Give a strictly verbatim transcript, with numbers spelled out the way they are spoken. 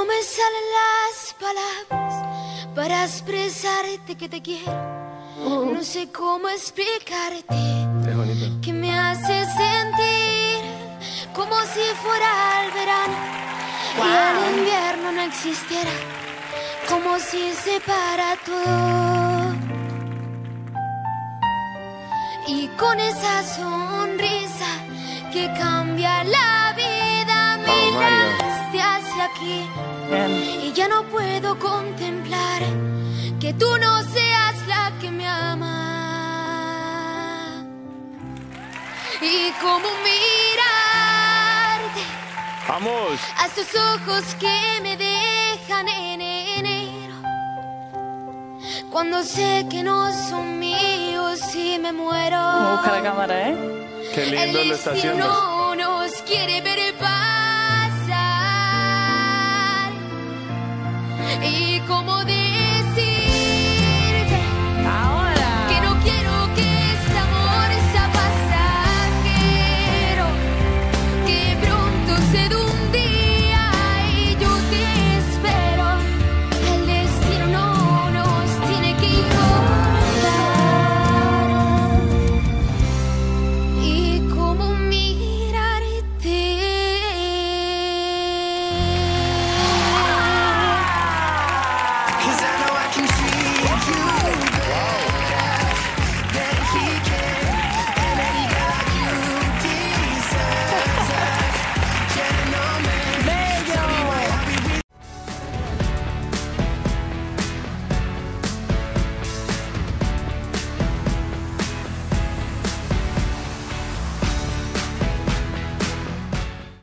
no me salen las palabras para expresarte que te quiero. Uh. No sé cómo explicarte que me hace sentir como si fuera el verano. Wow. Y el invierno no existiera, como si se para todo. Y con esa sonrisa que cambia la vida, oh, miraste hacia aquí. Bien. Y ya no puedo contemplar que tú no seas la que me ama. Y cómo mirarte, vamos, a estos ojos que me dejan en enero, cuando sé que no son míos y me muero. Busca la cámara, ¿eh? Qué lindo el lo está haciendo. No nos quiere ver pasar. Y como de